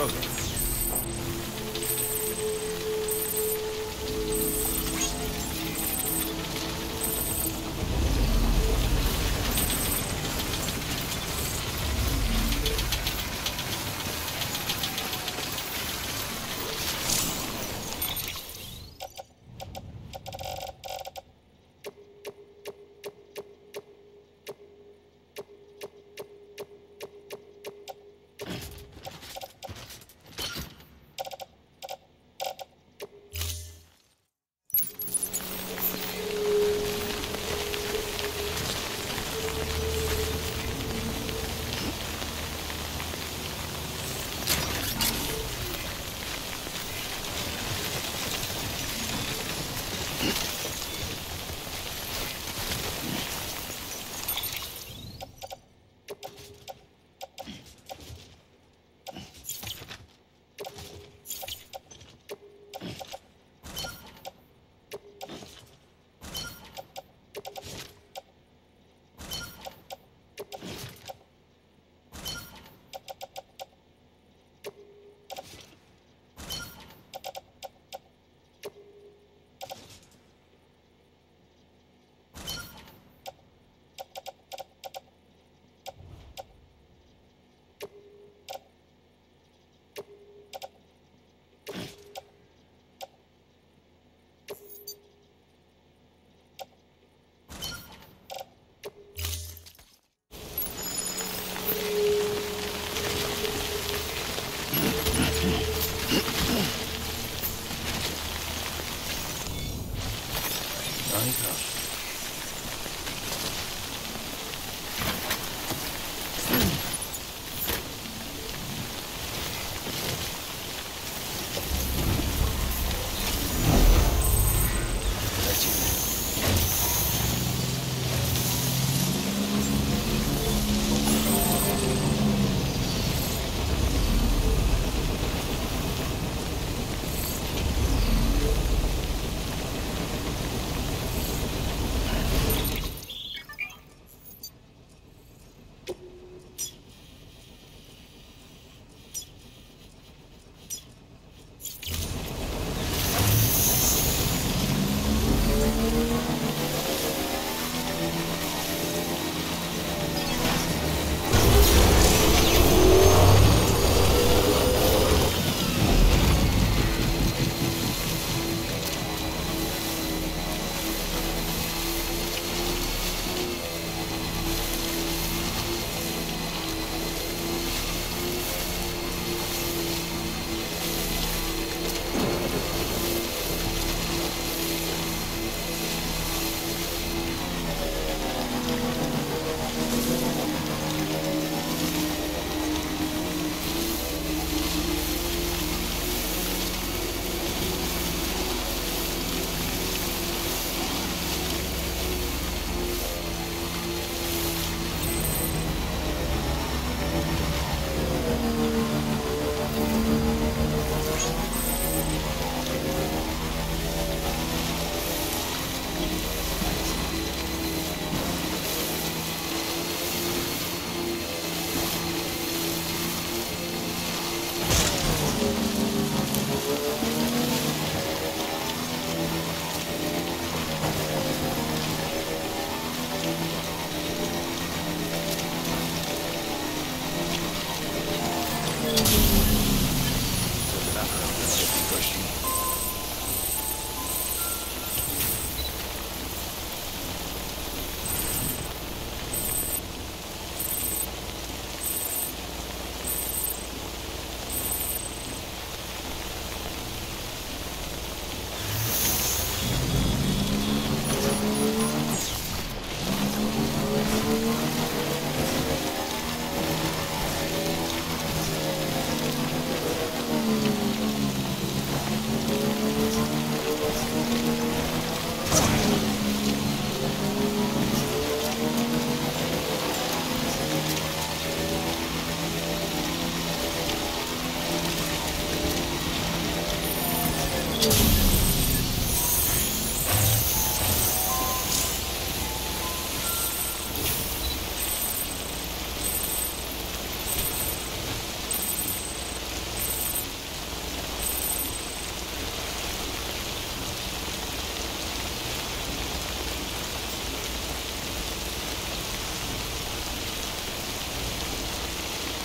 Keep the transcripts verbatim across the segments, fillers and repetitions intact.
drogę. No i proszę. Lecimy.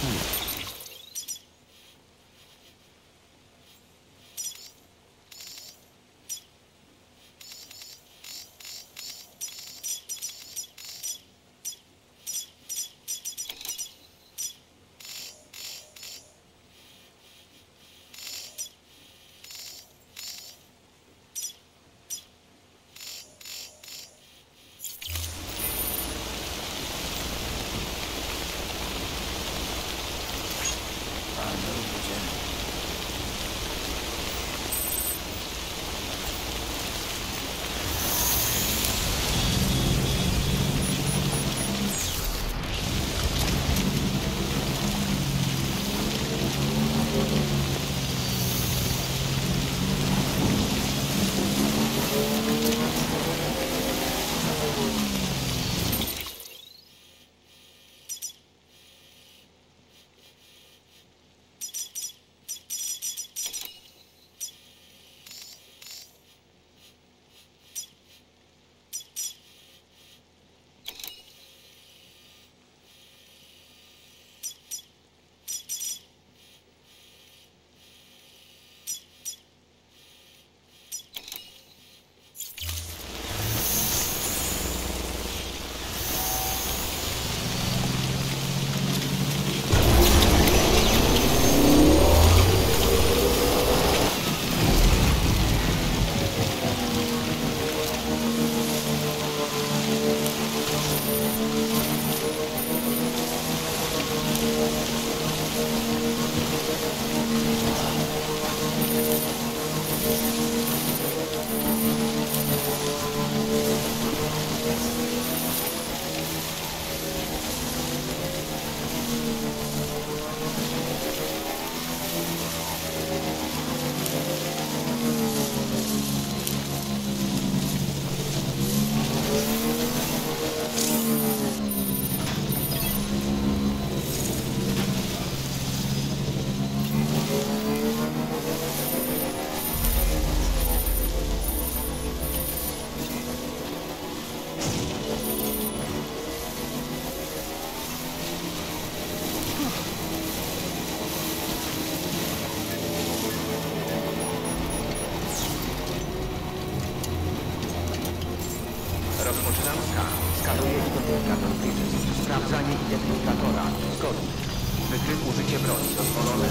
Rozpoczynam skan. Skanuję identyfikator Bridges. Sprawdzanie identyfikatora. Zgodnie. Wykrył użycie broni. Dozwolone.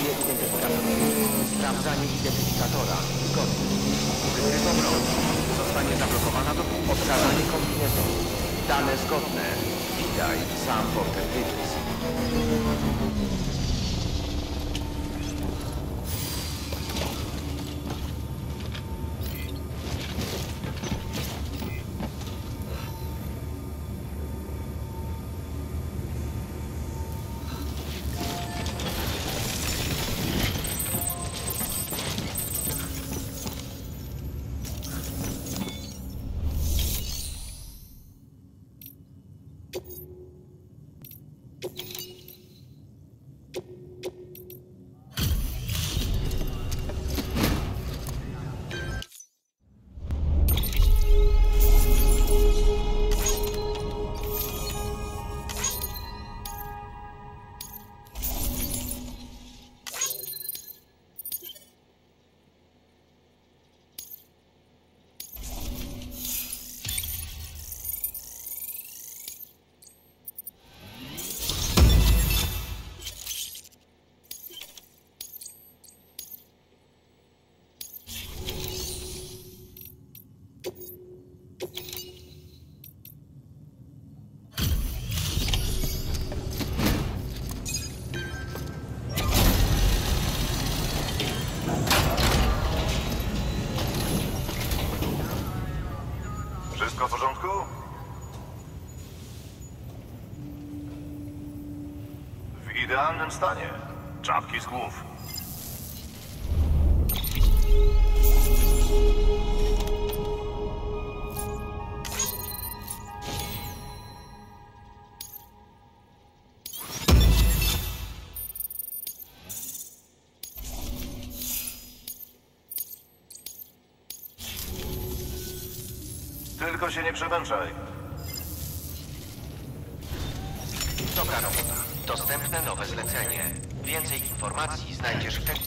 Skanuje identyfikator. Sprawdzanie identyfikatora. Zgodnie. Wykryto broń. Zostanie zablokowana do odtwarzania kombinezonu. Dane zgodne. Witaj, sam Porter Bridges. Wszystko w porządku? W idealnym stanie. Czapki z głów. Tylko się nie przemęczaj. Dobra robota. Dostępne nowe zlecenie. Więcej informacji znajdziesz w ten...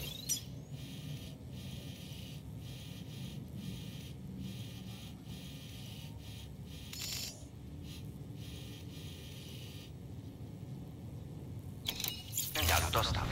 Terminalu dostaw.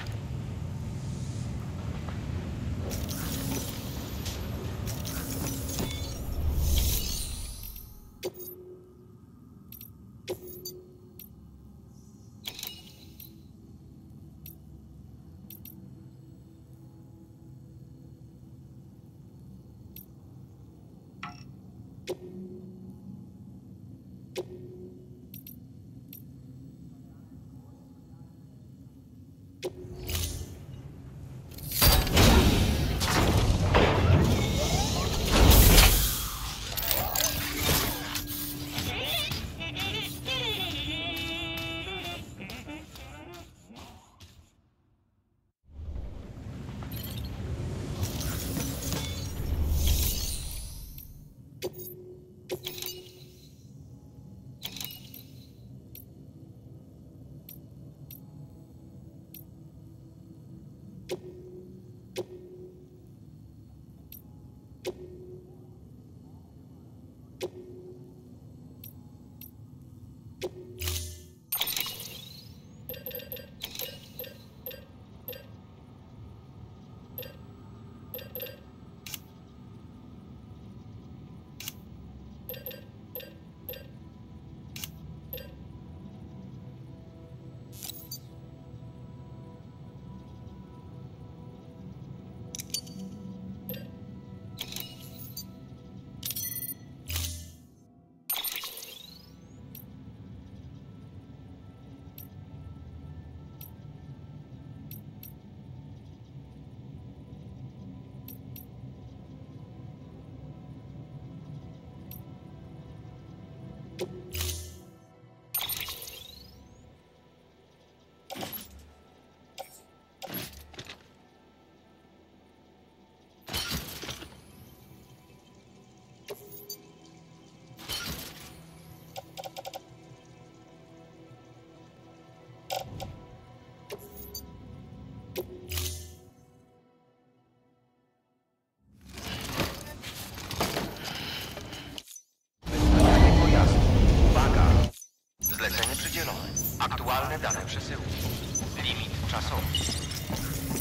Aktualne dane przesyłki. Limit czasowy.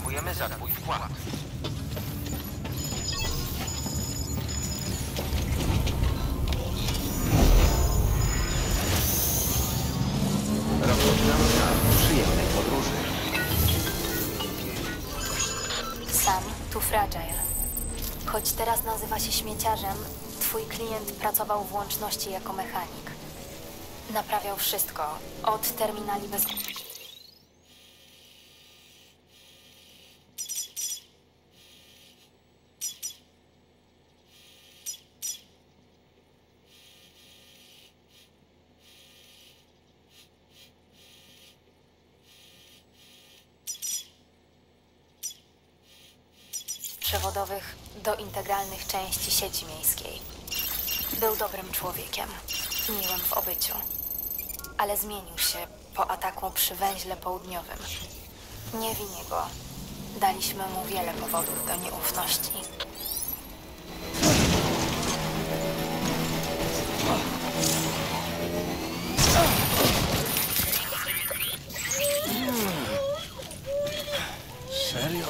Dziękujemy za twój wkład. Rozpoczynamy czas przyjemnej podróży. Sam, tu Fragile. Choć teraz nazywa się śmieciarzem, twój klient pracował w łączności jako mechanik. Naprawiał wszystko, od terminali bez... przewodowych do integralnych części sieci miejskiej. Był dobrym człowiekiem, miłym w obyciu, ale zmienił się po ataku przy węźle południowym. Nie winię go. Daliśmy mu wiele powodów do nieufności. Serio?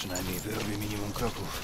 Przynajmniej wyrobię minimum kroków.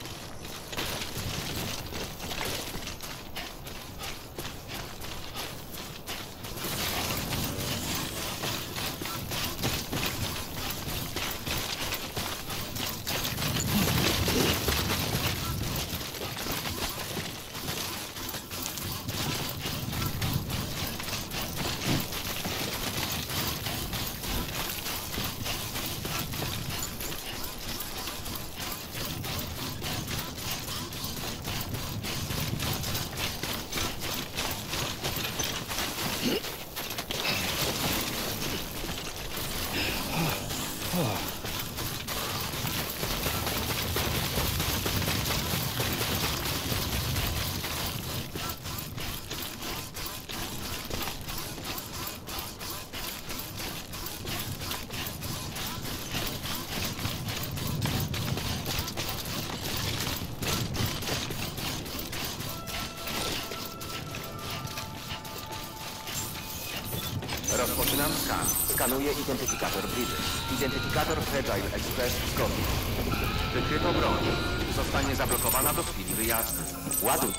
Rozpoczynam skan. Skanuję identyfikator Bridges. Identyfikator Fragile Express zgodny. Wykryto broń. Zostanie zablokowana do chwili wyjazdu. Ładuj.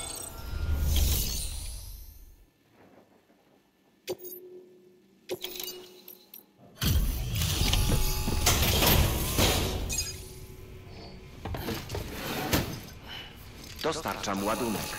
Dostarczam ładunek.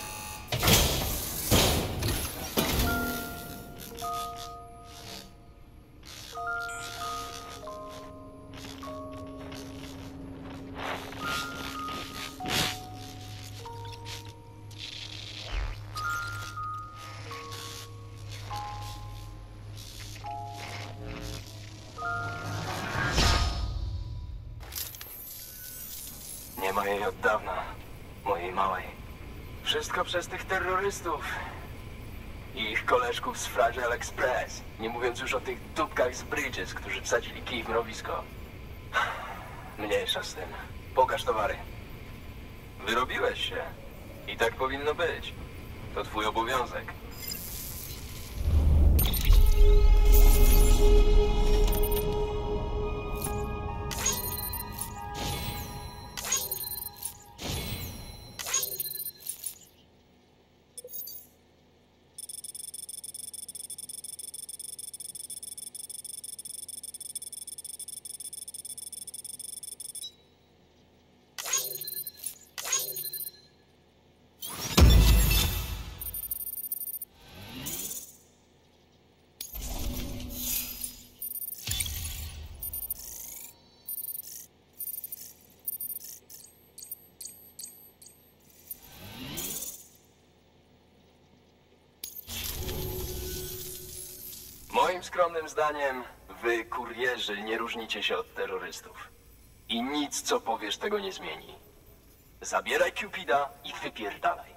Nie ma jej od dawna, mojej małej. Wszystko przez tych terrorystów i ich koleżków z Fragile Express. Nie mówiąc już o tych dupkach z Bridges, którzy wsadzili kij w mrowisko. Mniejsza z tym. Pokaż towary. Wyrobiłeś się. I tak powinno być. To twój obowiązek. Moim skromnym zdaniem, wy, kurierzy, nie różnicie się od terrorystów. I nic, co powiesz, tego nie zmieni. Zabieraj Cupida i wypierdalaj.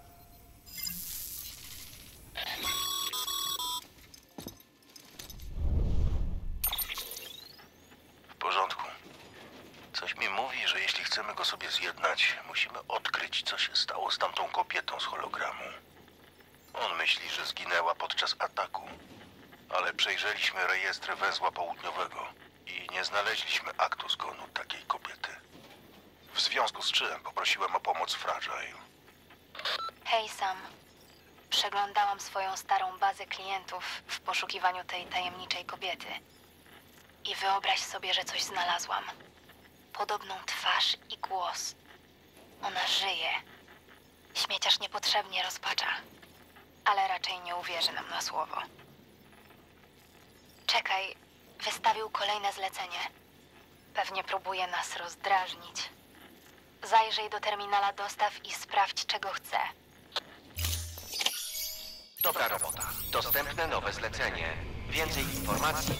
W porządku. Coś mi mówi, że jeśli chcemy go sobie zjednać, musimy odkryć, co się stało z tamtą kobietą z hologramu. On myśli, że zginęła podczas ataku. Ale przejrzeliśmy rejestry węzła południowego i nie znaleźliśmy aktu zgonu takiej kobiety. W związku z czym poprosiłem o pomoc Fragile. Hej Sam. Przeglądałam swoją starą bazę klientów w poszukiwaniu tej tajemniczej kobiety. I wyobraź sobie, że coś znalazłam. Podobną twarz i głos. Ona żyje. Śmieciarz niepotrzebnie rozpacza. Ale raczej nie uwierzy nam na słowo. Czekaj, wystawił kolejne zlecenie. Pewnie próbuje nas rozdrażnić. Zajrzyj do terminala dostaw i sprawdź, czego chce. Dobra robota. Dostępne nowe zlecenie. Więcej informacji.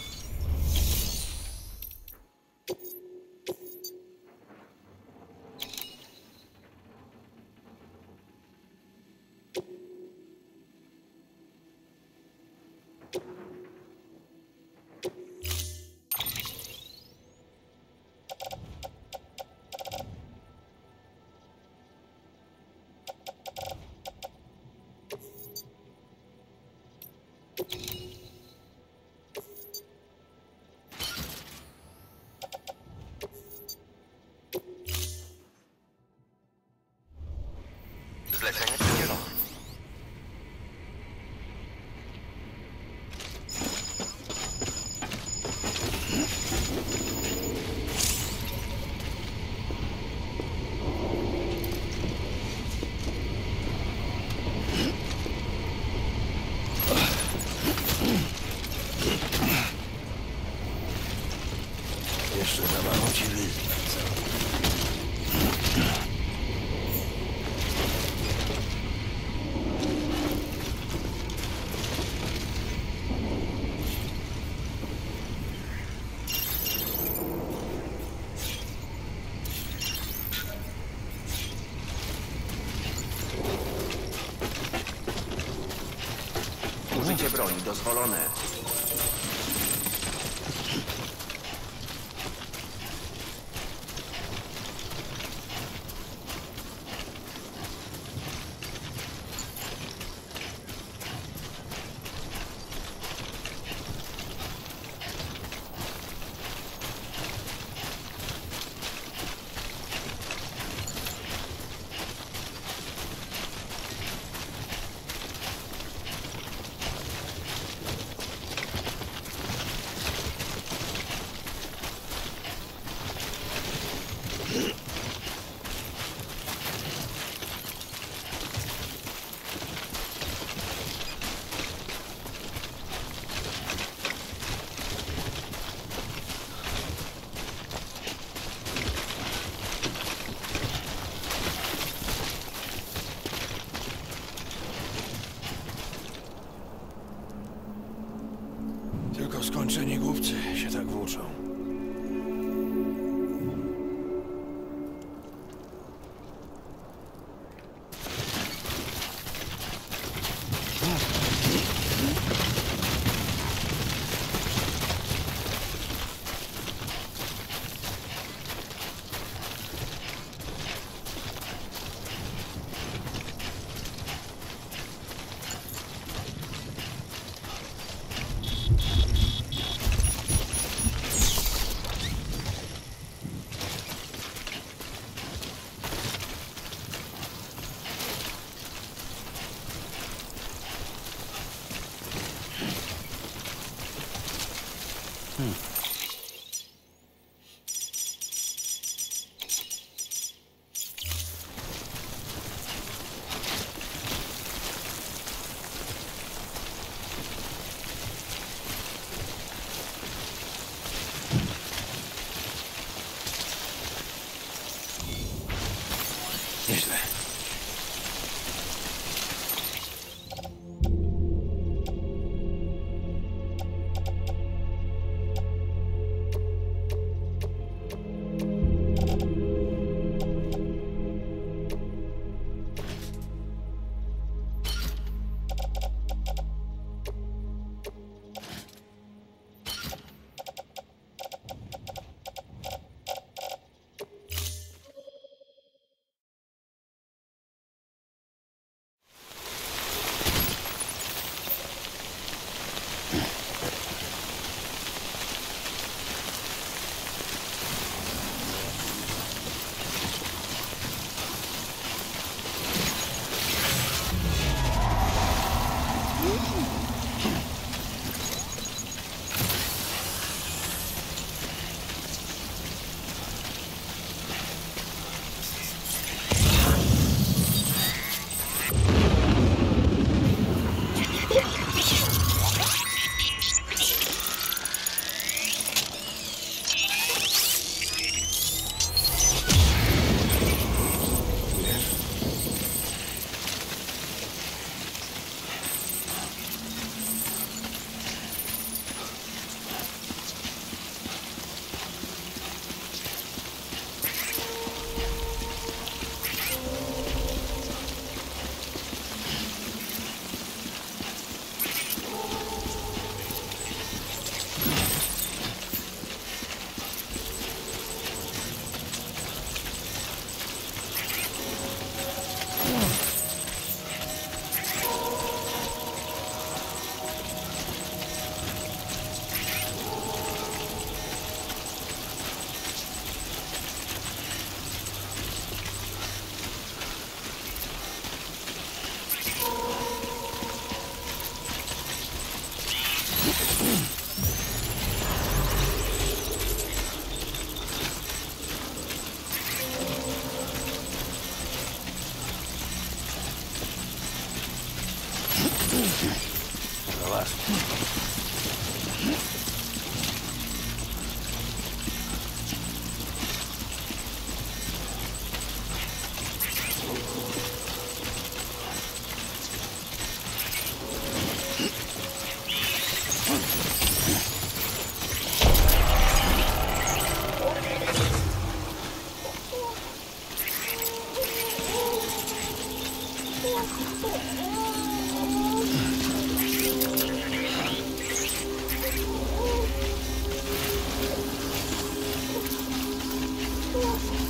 użycie broni dozwolone. Tylko skończeni głupcy się tak włóczą. Nieźle.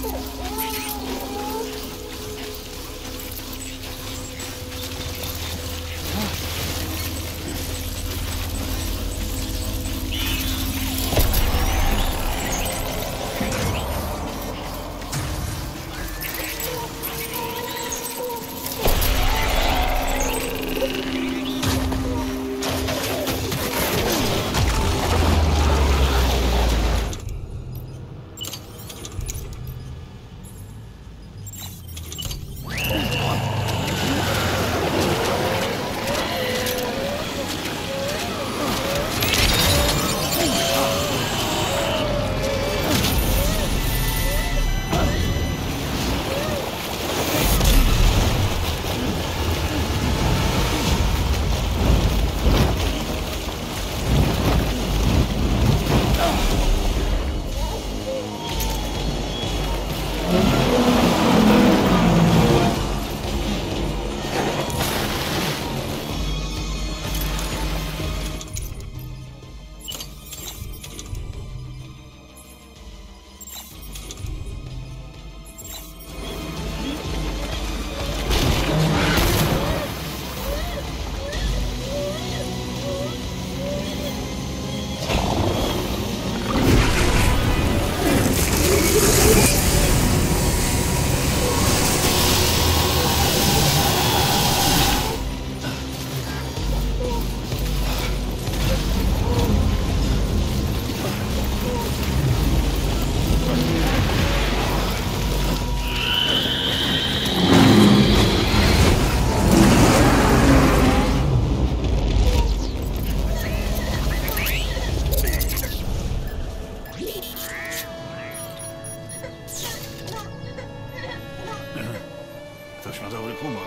Ktoś ma dobry humor.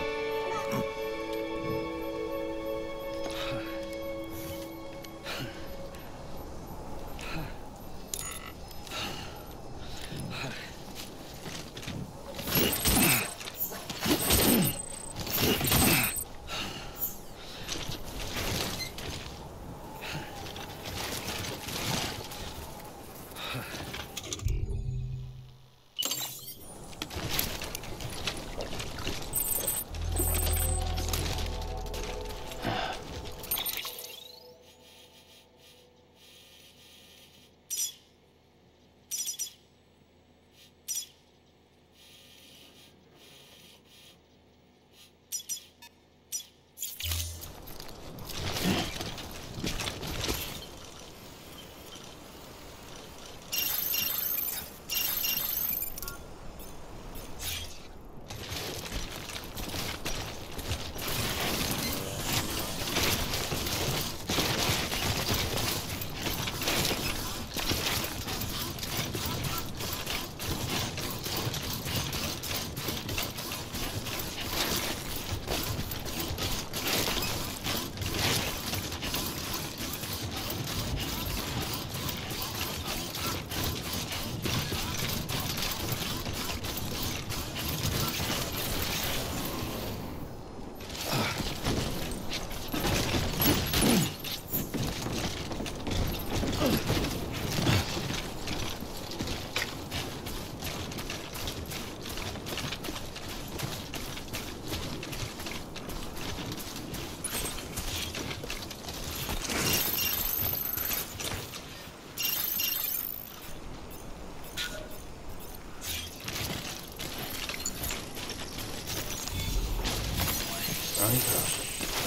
No i proszę.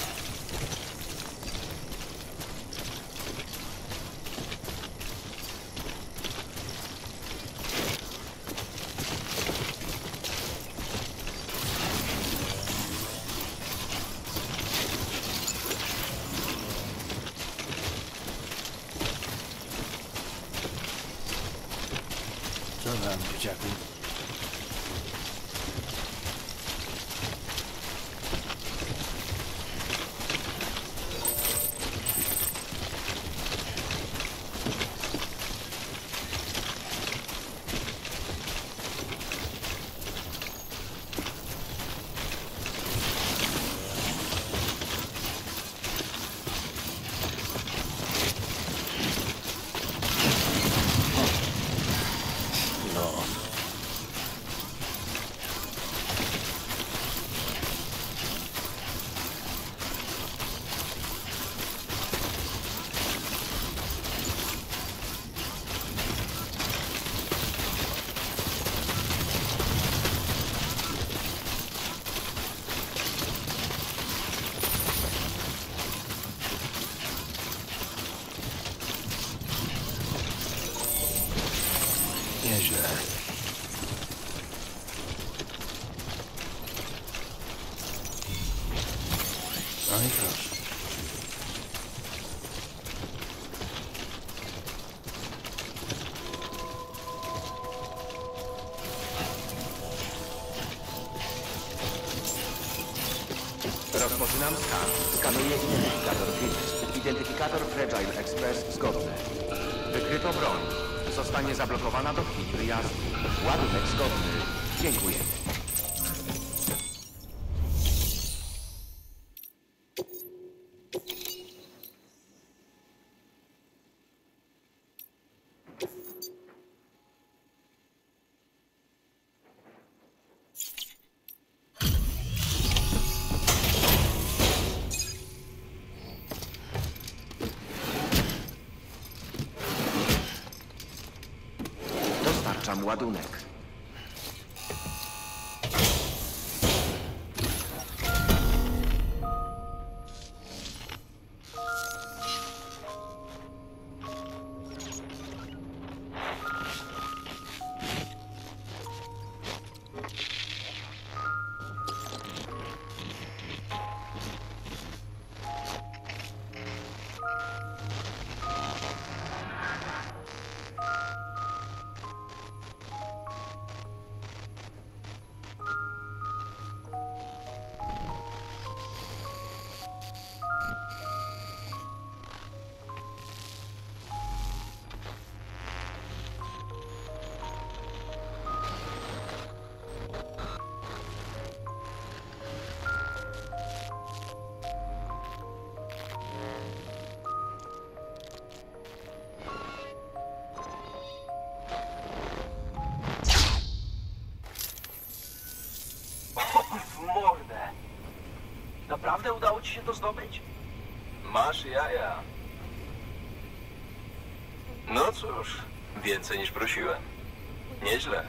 Co tam, dzieciaku? Nieźle. No i proszę. Rozpoczynam skan. Skanuję identyfikator Bridges. Identyfikator Fragile Express zgodny. Wykryto broń. Zostanie zablokowana do chwili wyjazdu. Ładunek zgodny. Dziękuję. Dostarczam ładunek. Naprawdę udało ci się to zdobyć? Masz jaja. No cóż, więcej niż prosiłem. Nieźle.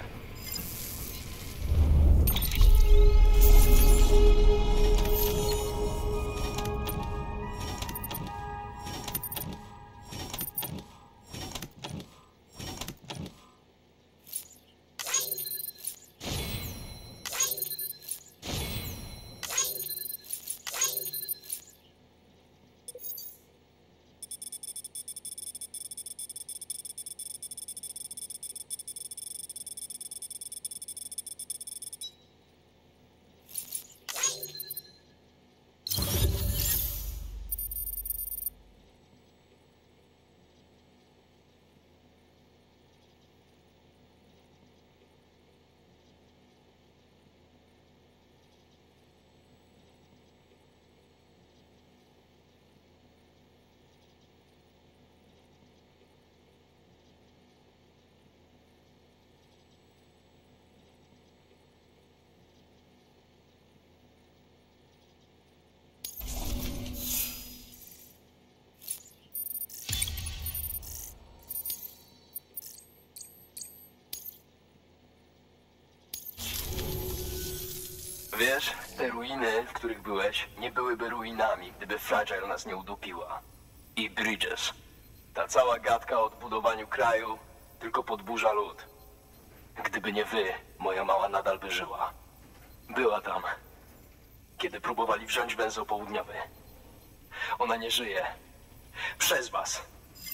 Wiesz, te ruiny, w których byłeś, nie byłyby ruinami, gdyby Fragile nas nie udupiła. I Bridges. Ta cała gadka o odbudowaniu kraju tylko podburza lud. Gdyby nie wy, moja mała nadal by żyła. Była tam, kiedy próbowali wziąć węzeł południowy. Ona nie żyje. Przez was.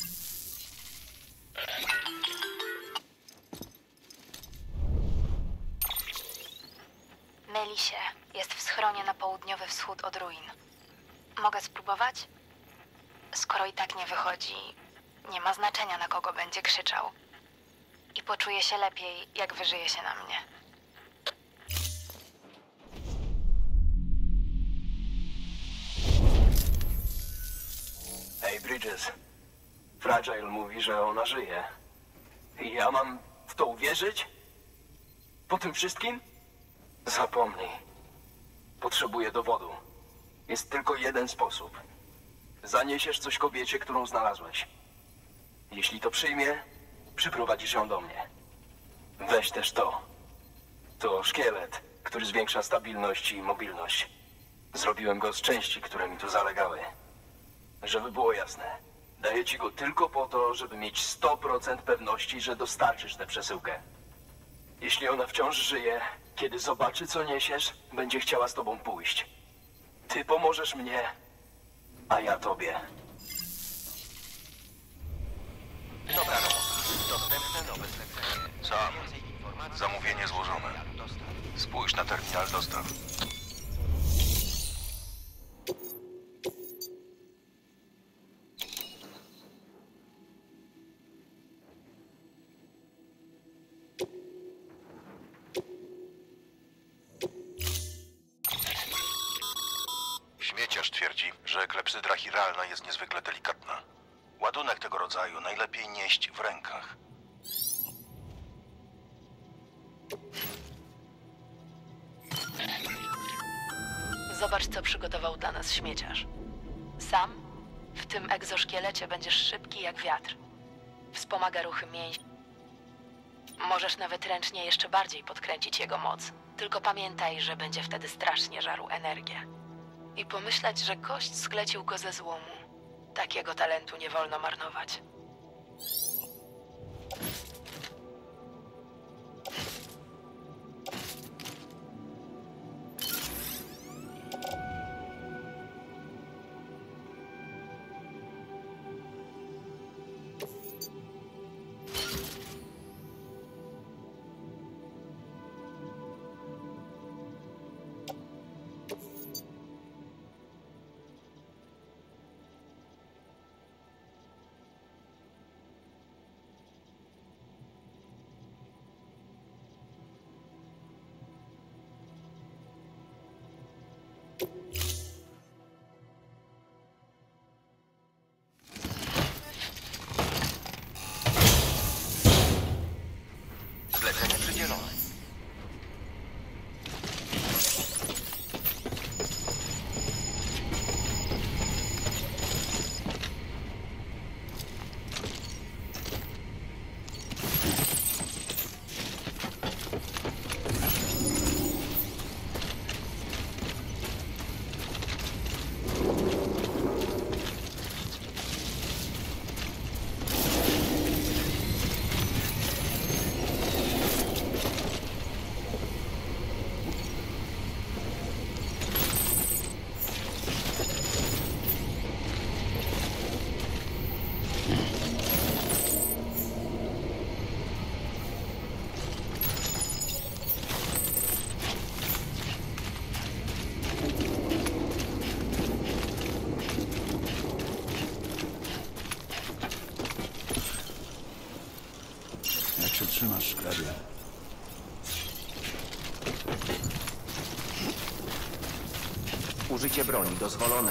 Myli się. Jest w schronie na południowy wschód od ruin. Mogę spróbować? Skoro i tak nie wychodzi, nie ma znaczenia, na kogo będzie krzyczał. I poczuję się lepiej, jak wyżyje się na mnie. Hej, Bridges. Fragile mówi, że ona żyje. I ja mam w to uwierzyć? Po tym wszystkim? Zapomnij. Potrzebuję dowodu. Jest tylko jeden sposób. Zaniesiesz coś kobiecie, którą znalazłeś. Jeśli to przyjmie, przyprowadzisz ją do mnie. Weź też to. To szkielet, który zwiększa stabilność i mobilność. Zrobiłem go z części, które mi tu zalegały. Żeby było jasne, daję ci go tylko po to, żeby mieć sto procent pewności, że dostarczysz tę przesyłkę. Jeśli ona wciąż żyje, kiedy zobaczy, co niesiesz, będzie chciała z tobą pójść. Ty pomożesz mnie, a ja tobie. Dobra robota. Dostępne nowe zlecenie. Sam. Więcej informacji. Zamówienie złożone. Dostaw. Spójrz na terminal dostaw. Śmieciarz twierdzi, że klepsydra chiralna jest niezwykle delikatna. Ładunek tego rodzaju najlepiej nieść w rękach. Zobacz, co przygotował dla nas śmieciarz. Sam w tym egzoszkielecie będziesz szybki jak wiatr. Wspomaga ruchy mięśni. Możesz nawet ręcznie jeszcze bardziej podkręcić jego moc. Tylko pamiętaj, że będzie wtedy strasznie żarł energię. I pomyśleć, że gość sklecił go ze złomu. Takiego talentu nie wolno marnować. Zlecenie przydzielone. Jak się trzymasz, hrabie? Użycie broni dozwolone.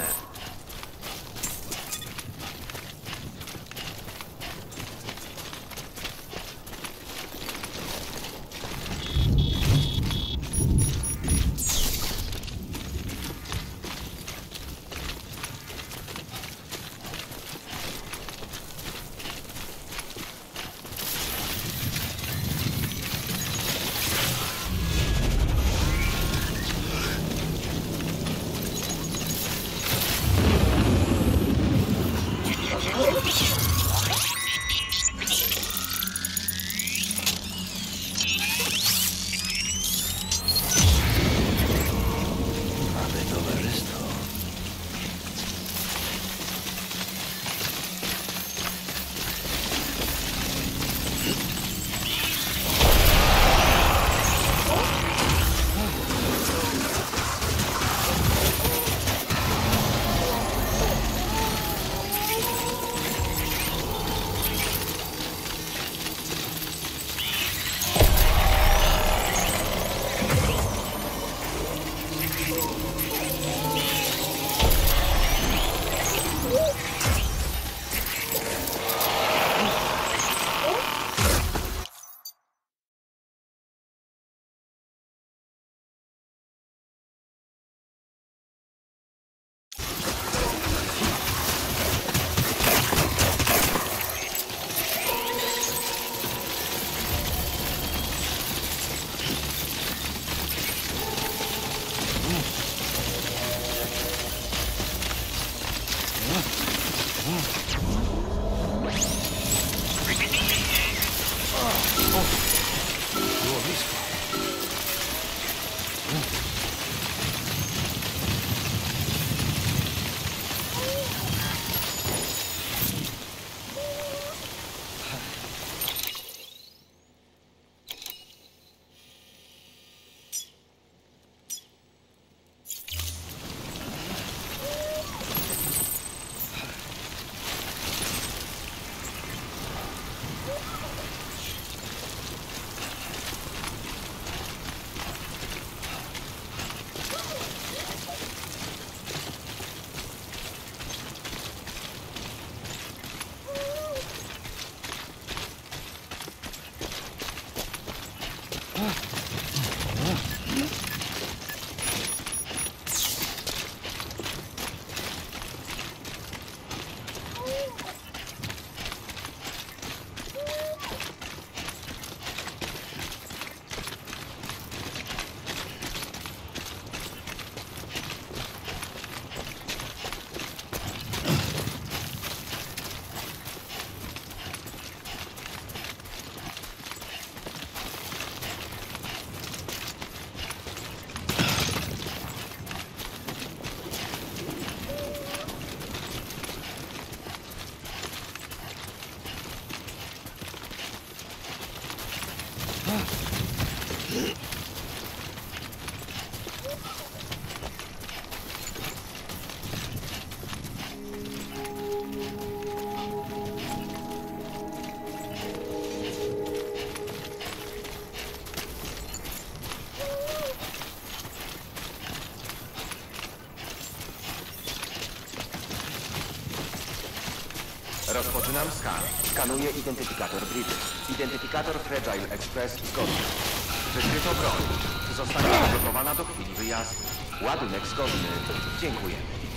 Rozpoczynam skan. Skanuję identyfikator Bridges. Identyfikator Fragile Express zgodny. Wykryto broń. Zostanie zablokowana do chwili wyjazdu. Ładunek zgodny. Dziękuję.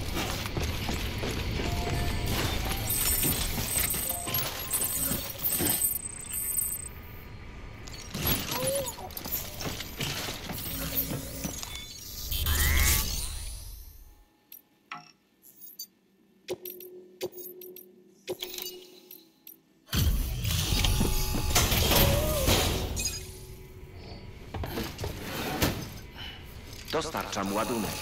Dostarczam ładunek.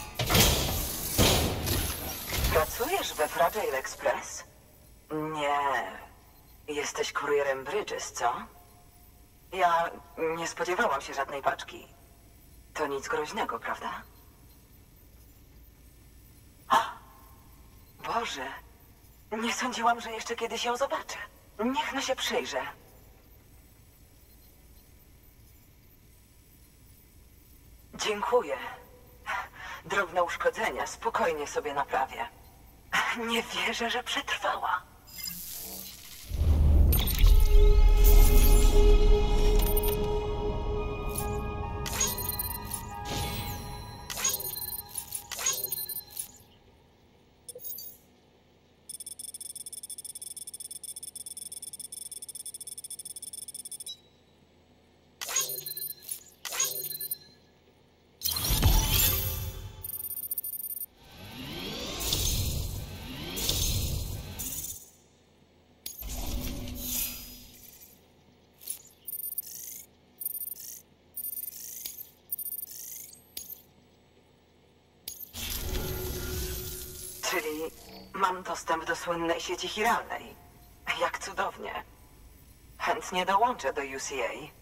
Pracujesz we Fragile Express? Nie. Jesteś kurierem Bridges, co? Ja nie spodziewałam się żadnej paczki. To nic groźnego, prawda? A! Boże. Nie sądziłam, że jeszcze kiedyś ją zobaczę. Niech no się przyjrzę. Dziękuję. Drobne uszkodzenia, spokojnie sobie naprawię. Nie wierzę, że przetrwała. Czyli mam dostęp do słynnej sieci chiralnej. Jak cudownie. Chętnie dołączę do U C A.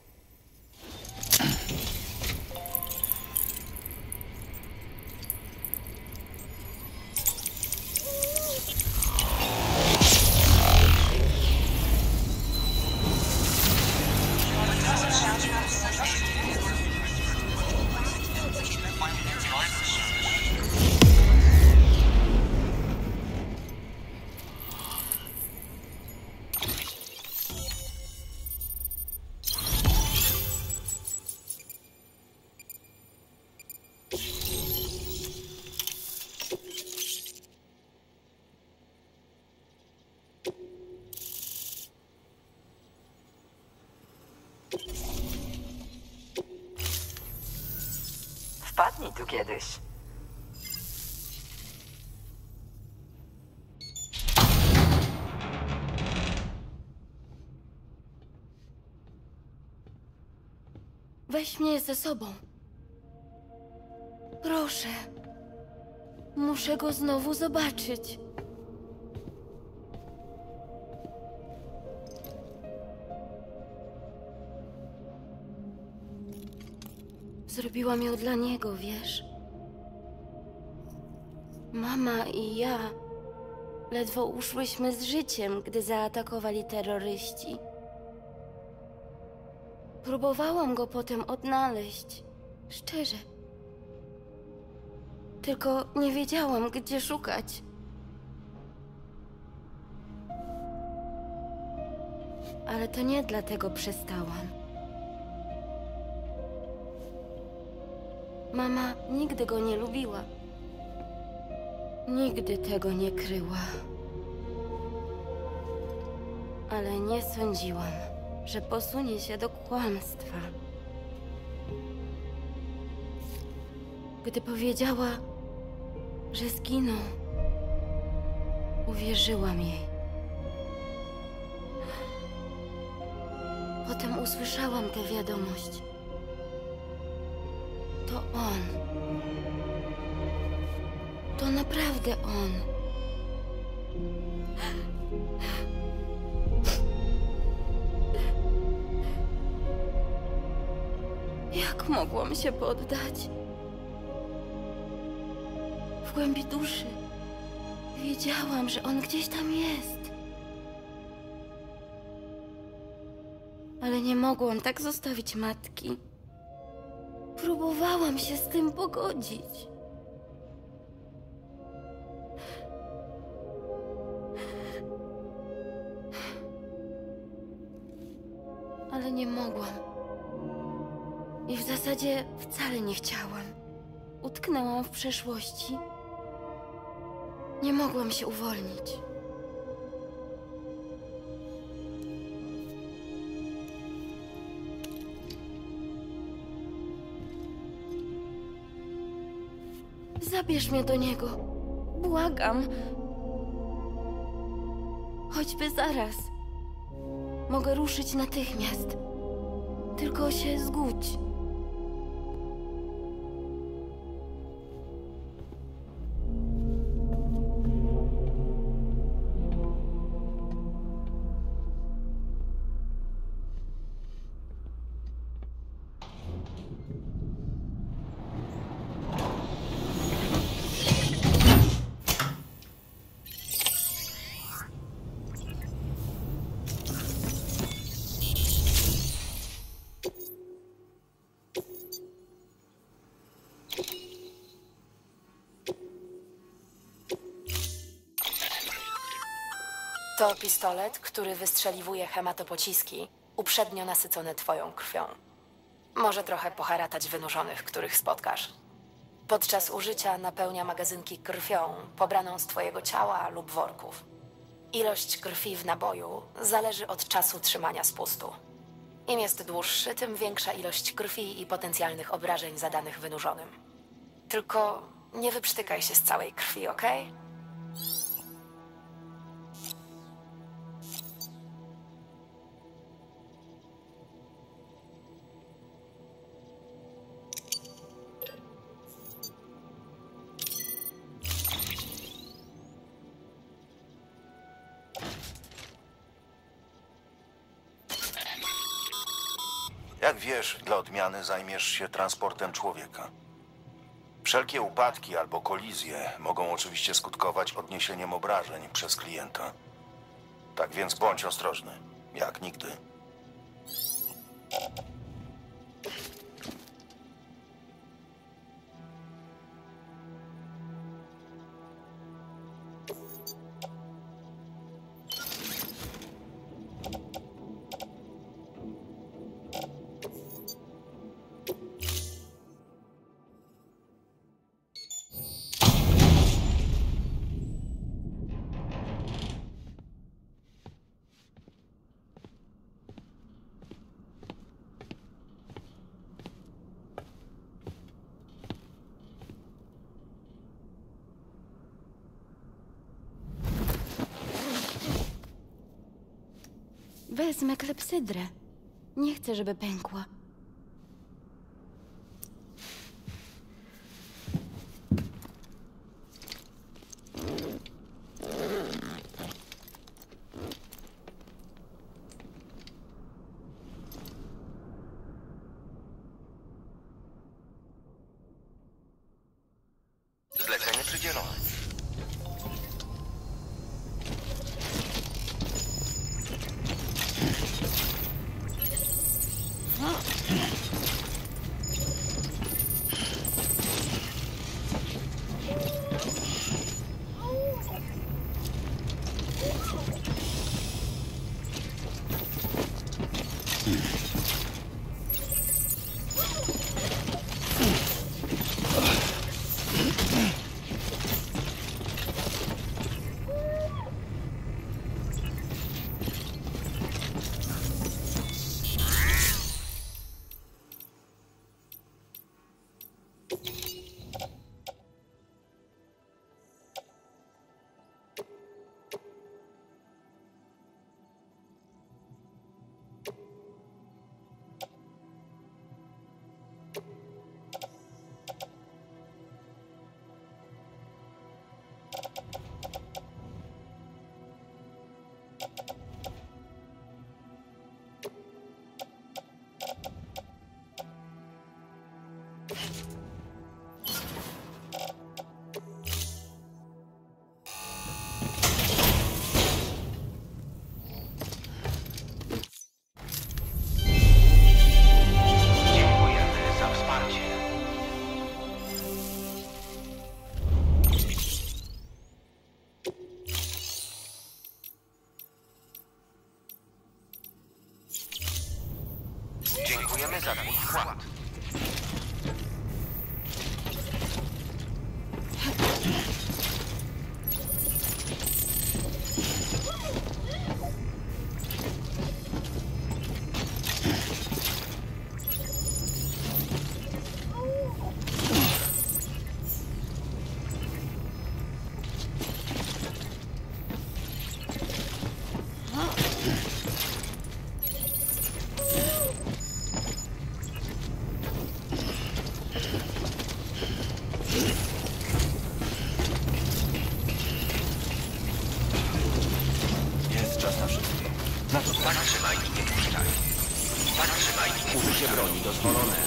Wpadnij tu kiedyś. Weź mnie ze sobą. Proszę. Muszę go znowu zobaczyć. Zrobiłam ją dla niego, wiesz? Mama i ja ledwo uszłyśmy z życiem, gdy zaatakowali terroryści. Próbowałam go potem odnaleźć. Szczerze. Tylko nie wiedziałam, gdzie szukać. Ale to nie dlatego przestałam. Mama nigdy go nie lubiła. Nigdy tego nie kryła. Ale nie sądziłam, że posunie się do kłamstwa. Gdy powiedziała, że zginął, uwierzyłam jej. Potem usłyszałam tę wiadomość. To on. To naprawdę on. Jak mogłam się poddać? W głębi duszy wiedziałam, że on gdzieś tam jest. Ale nie mogłam tak zostawić matki. Próbowałam się z tym pogodzić. Ale nie mogłam. I w zasadzie wcale nie chciałam. Utknęłam w przeszłości. Nie mogłam się uwolnić. Zabierz mnie do niego. Błagam. Choćby zaraz. Mogę ruszyć natychmiast. Tylko się zgódź. To pistolet, który wystrzeliwuje hematopociski, uprzednio nasycone twoją krwią. Może trochę poharatać wynurzonych, których spotkasz. Podczas użycia napełnia magazynki krwią pobraną z twojego ciała lub worków. Ilość krwi w naboju zależy od czasu trzymania spustu. Im jest dłuższy, tym większa ilość krwi i potencjalnych obrażeń zadanych wynurzonym. Tylko nie wyprztykaj się z całej krwi, okej? Jak wiesz, dla odmiany zajmiesz się transportem człowieka. Wszelkie upadki albo kolizje mogą oczywiście skutkować odniesieniem obrażeń przez klienta. Tak więc bądź ostrożny, jak nigdy. Wezmę klepsydrę. Nie chcę, żeby pękła. Dziękujemy za wsparcie. Dziękujemy za twój wkład. Jest czas na wszystkie. Na to tak trzymaj i nie puszczaj. Tak trzymaj i użycie broni dozwolone.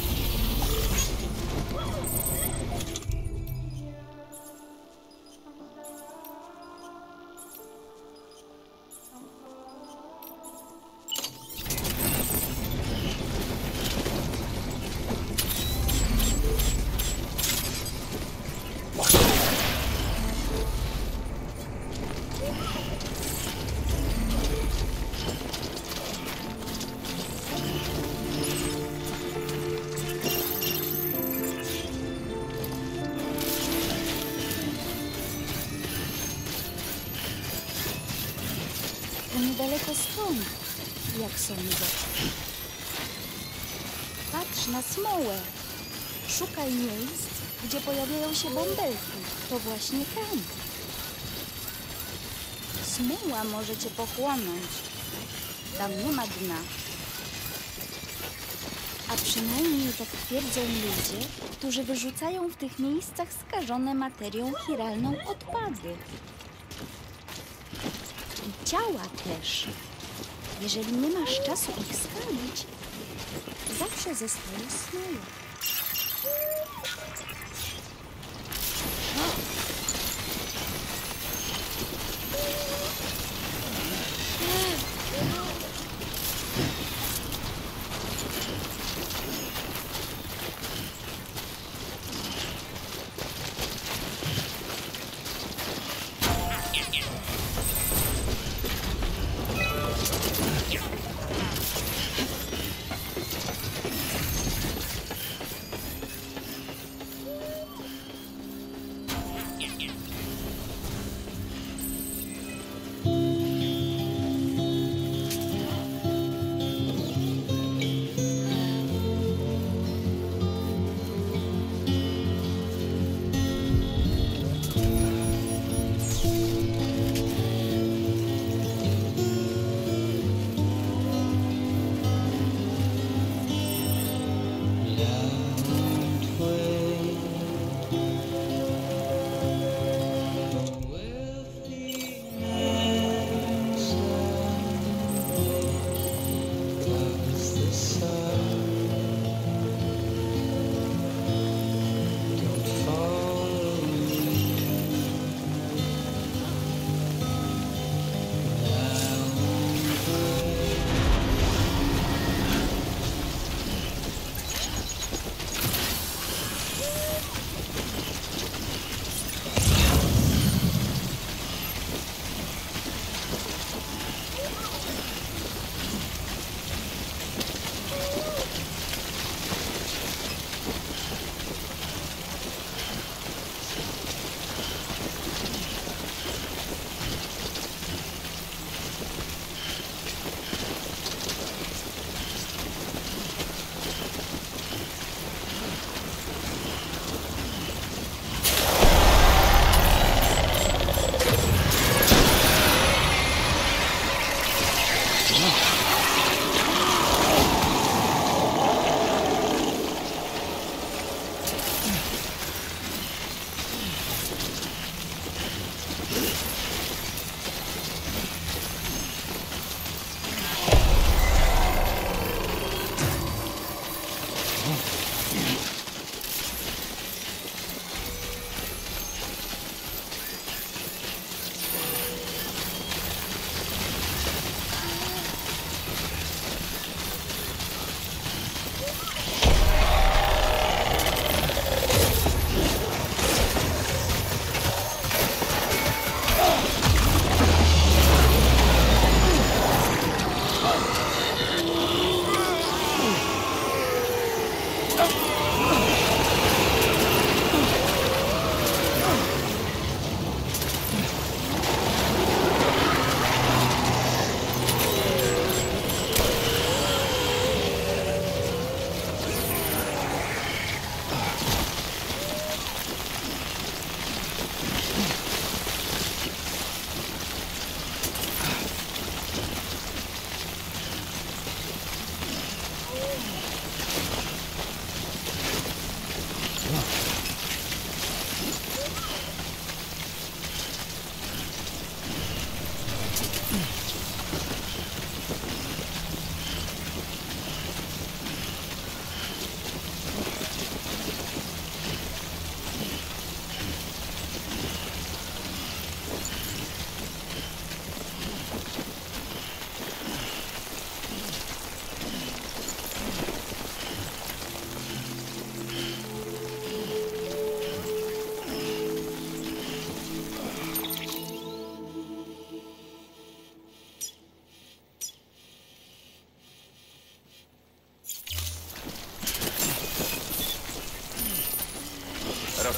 To niedaleko stąd, jak sądzę. Patrz na smołę. Szukaj miejsc, gdzie pojawiają się bąbelki. To właśnie tam. Smoła może cię pochłonąć. Tam nie ma dna. A przynajmniej tak twierdzą ludzie, którzy wyrzucają w tych miejscach skażone materią chiralną odpady. I ciała też. Jeżeli nie masz czasu ich spalić, zawsze zostaje smoła.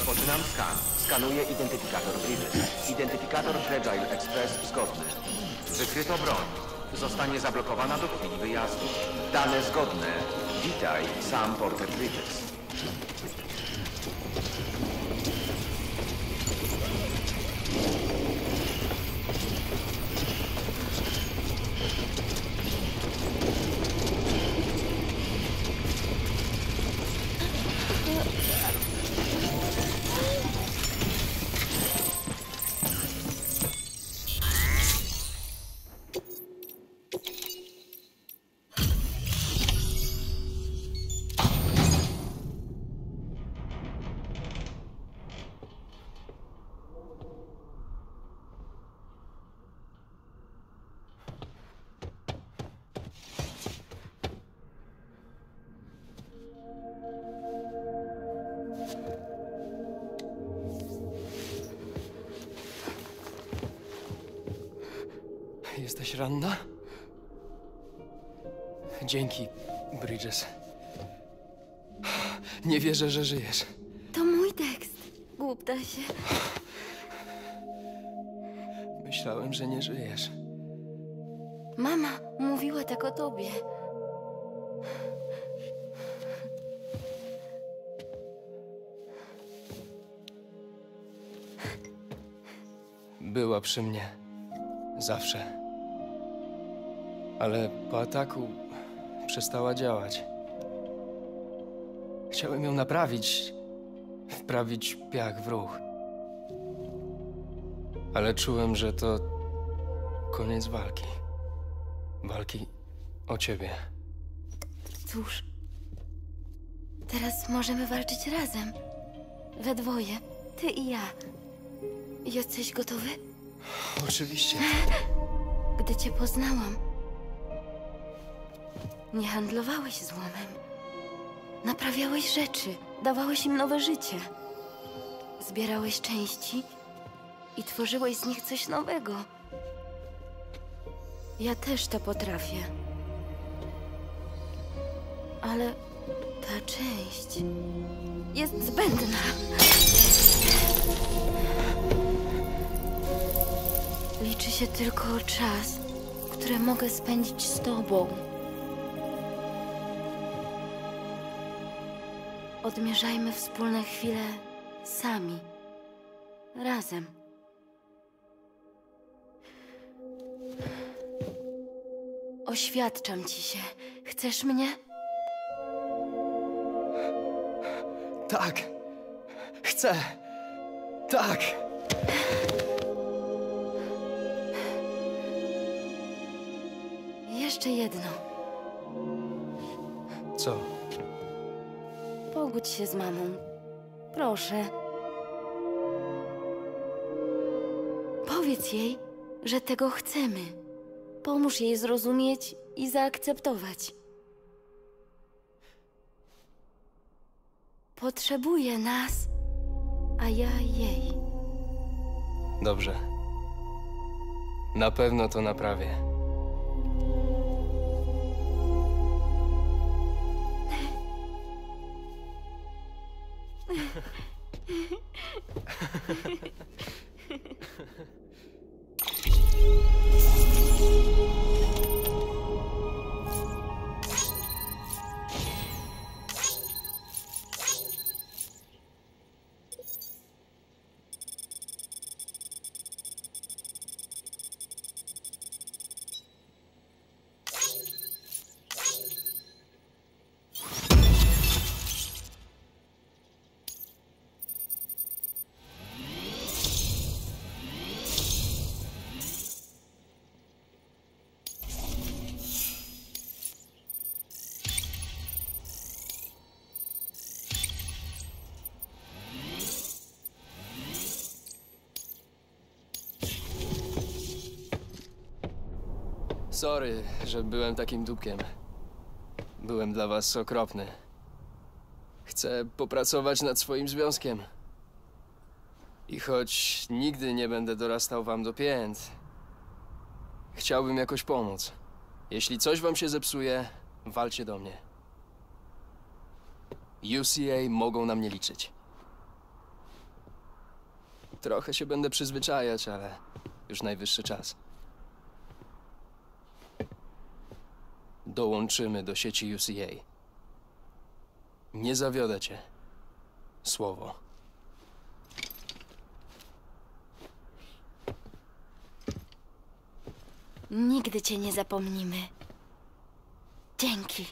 Rozpoczynam skan. Skanuję identyfikator Bridges. Identyfikator Fragile Express zgodny. Wykryto broń. Zostanie zablokowana do chwili wyjazdu. Dane zgodne. Witaj, Sam Porter Bridges. Jesteś ranna? Dzięki, Bridges. Nie wierzę, że żyjesz. To mój tekst, głuptasie. Myślałem, że nie żyjesz. Mama mówiła tak o tobie. Była przy mnie. Zawsze. Ale po ataku przestała działać. Chciałem ją naprawić, wprawić piach w ruch. Ale czułem, że to koniec walki. Walki o ciebie. Cóż, teraz możemy walczyć razem. We dwoje, ty i ja. Jesteś gotowy? Oczywiście. Gdy cię poznałam, nie handlowałeś złomem. Naprawiałeś rzeczy, dawałeś im nowe życie. Zbierałeś części i tworzyłeś z nich coś nowego. Ja też to potrafię. Ale ta część jest zbędna. Liczy się tylko czas, który mogę spędzić z tobą. Odmierzajmy wspólne chwile sami. Razem. Oświadczam ci się. Chcesz mnie? Tak. Chcę. Tak. Jeszcze jedno. Co? Pogódź się z mamą. Proszę. Powiedz jej, że tego chcemy. Pomóż jej zrozumieć i zaakceptować. Potrzebuje nas, a ja jej. Dobrze. Na pewno to naprawię. Sorry, że byłem takim dupkiem. Byłem dla was okropny. Chcę popracować nad swoim związkiem. I choć nigdy nie będę dorastał wam do pięt, chciałbym jakoś pomóc. Jeśli coś wam się zepsuje, walcie do mnie. U C A mogą na mnie liczyć. Trochę się będę przyzwyczajać, ale już najwyższy czas. Dołączymy do sieci U C A. Nie zawiodę cię. Słowo. Nigdy cię nie zapomnimy. Dzięki.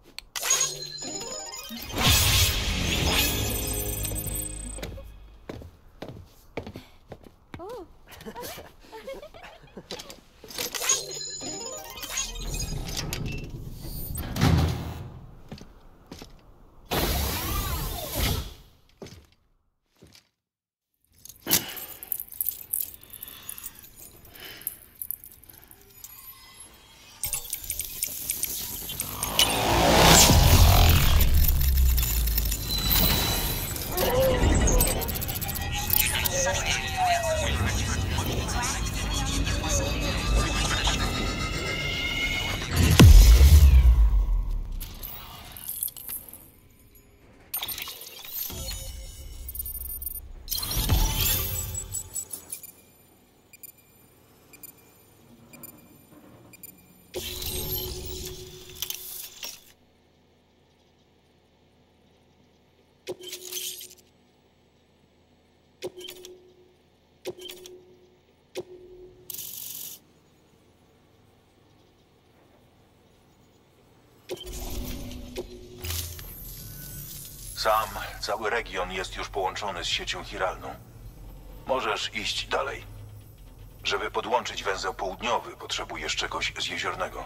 Sam, cały region jest już połączony z siecią chiralną. Możesz iść dalej. Żeby podłączyć węzeł południowy, potrzebujesz czegoś z jeziornego.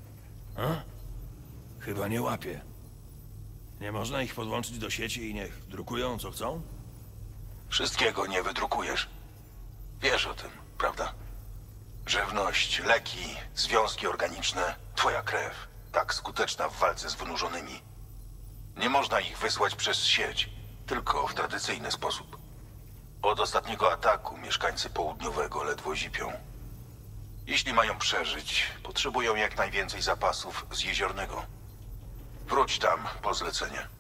A? Chyba nie łapie. Nie można ich podłączyć do sieci i niech drukują co chcą? Wszystkiego nie wydrukujesz. Wiesz o tym, prawda? Żywność, leki, związki organiczne, twoja krew. Tak skuteczna w walce z wynurzonymi. Nie można ich wysłać przez sieć, tylko w tradycyjny sposób. Od ostatniego ataku mieszkańcy południowego ledwo zipią. Jeśli mają przeżyć, potrzebują jak najwięcej zapasów z jeziornego. Wróć tam po zlecenie.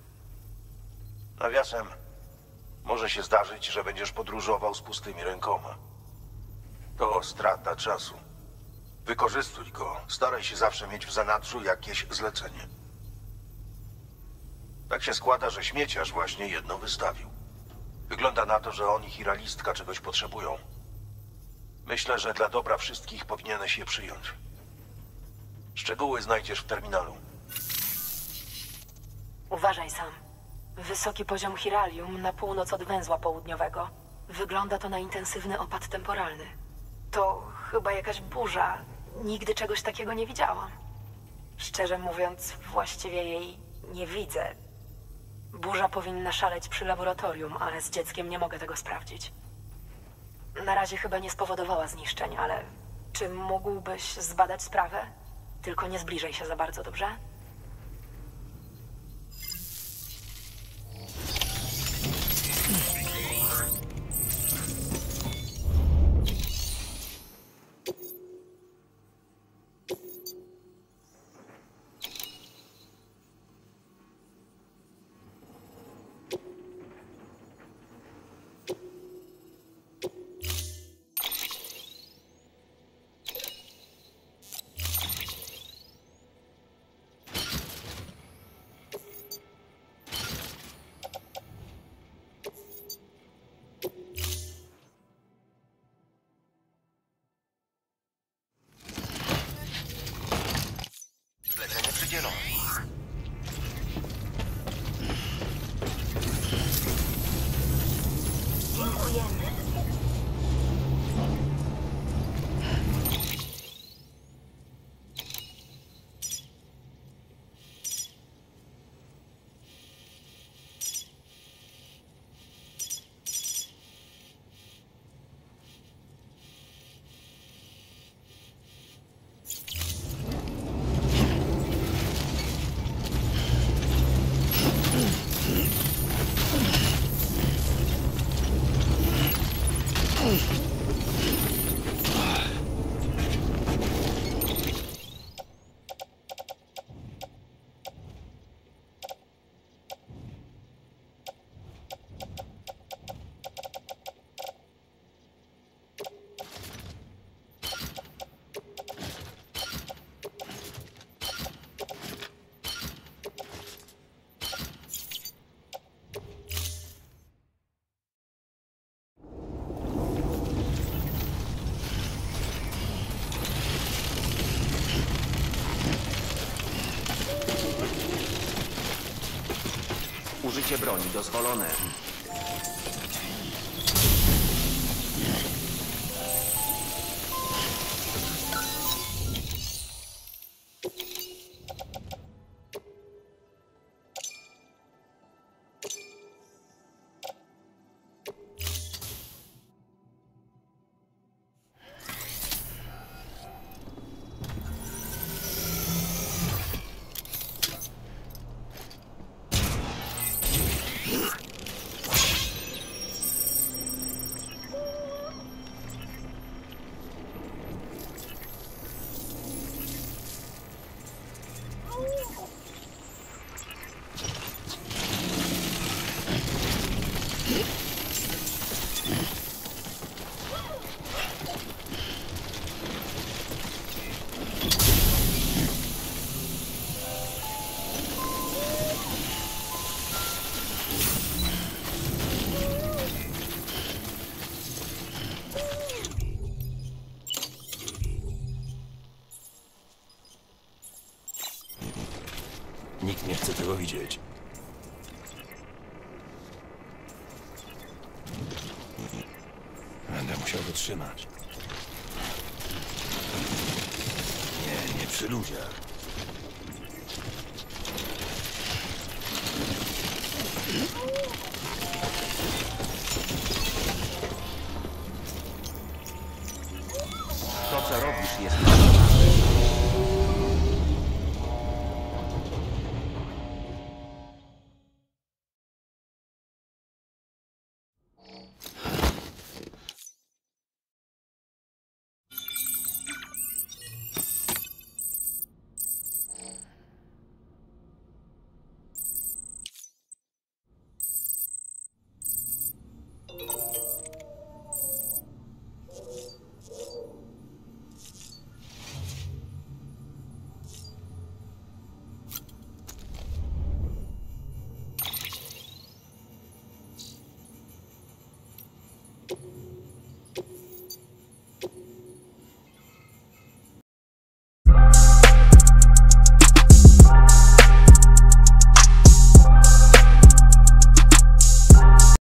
Nawiasem, może się zdarzyć, że będziesz podróżował z pustymi rękoma. To strata czasu. Wykorzystuj go. Staraj się zawsze mieć w zanadrzu jakieś zlecenie. Tak się składa, że śmieciarz właśnie jedno wystawił. Wygląda na to, że on i hiralistka czegoś potrzebują. Myślę, że dla dobra wszystkich powinieneś je przyjąć. Szczegóły znajdziesz w terminalu. Uważaj sam. Wysoki poziom chiralium na północ od węzła południowego. Wygląda to na intensywny opad temporalny. To chyba jakaś burza. Nigdy czegoś takiego nie widziałam. Szczerze mówiąc, właściwie jej nie widzę. Burza powinna szaleć przy laboratorium, ale z dzieckiem nie mogę tego sprawdzić. Na razie chyba nie spowodowała zniszczeń, ale czy mógłbyś zbadać sprawę? Tylko nie zbliżaj się za bardzo, dobrze? Zlecenie przydzielone. Dziękujemy. użycie broni dozwolone. Nikt nie chce tego widzieć. Będę musiał wytrzymać. Nie, nie przy ludziach.